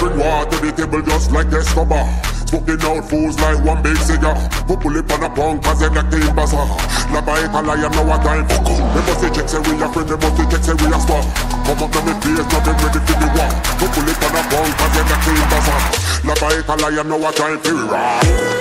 Bring water to the table just like Escobar. Smoking out fools like one big cigar. Pull it on a punk cause they like the bazaar. La baeta lion know what time for. We must the check say we a friend, we must the check say we a spot. Come up to me face, now them ready for the war. Pull it on a punk cause they like the bazaar. La baeta lion know what time for rock.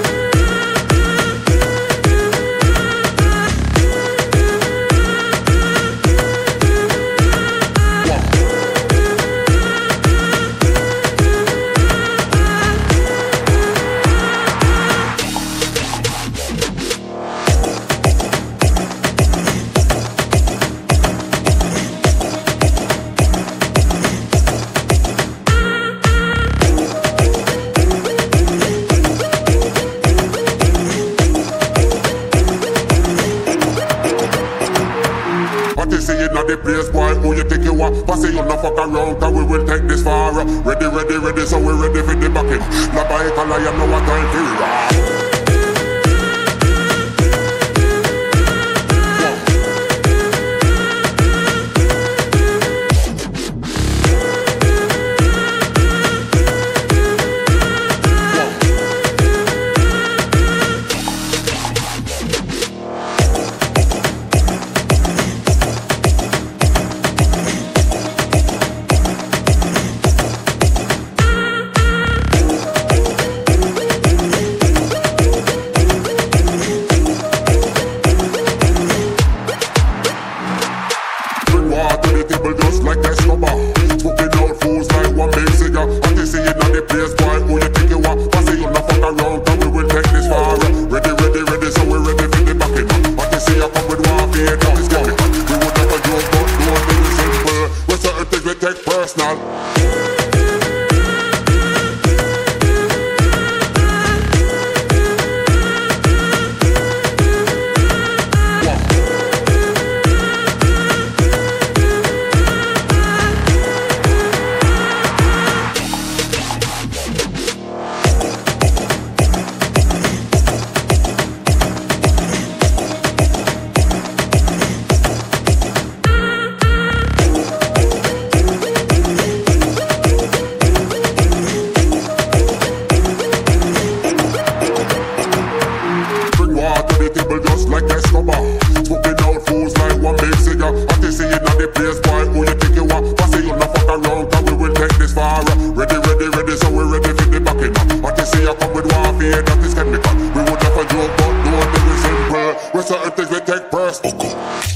The place, boy, who you think you are? Pass it, you no fuck around, cause we will take this far. Ready, ready, ready, so we ready for the backing. La baeta lion know what time to rock. Just like Escobar. Smoking out fools like one big cigar. And they see it on the place, boy, who you think you are? Pass it, you no fuck around, cause we will take this far. Ready, ready, ready, so we ready for the backing. And they see you come with warfare, that is chemical. We would never joke, but do it very simple. With certain things we take personal. Just like Escobar. Smoking out fools like one big cigar. And they see it on the place, boy, who you think you are? Pass it, you no fuck around, cause we will take this far. Ready, ready, ready, so we ready for the backing. And they see you come with warfare, that is chemical. We would never joke, but do it very simple. With certain things we take personal.